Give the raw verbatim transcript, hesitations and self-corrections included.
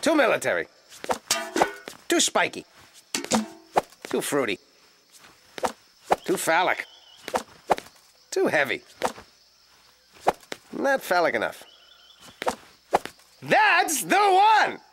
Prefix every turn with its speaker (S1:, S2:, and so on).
S1: Too military. Too spiky. Too fruity. Too phallic. Too heavy. Not phallic enough. That's the one!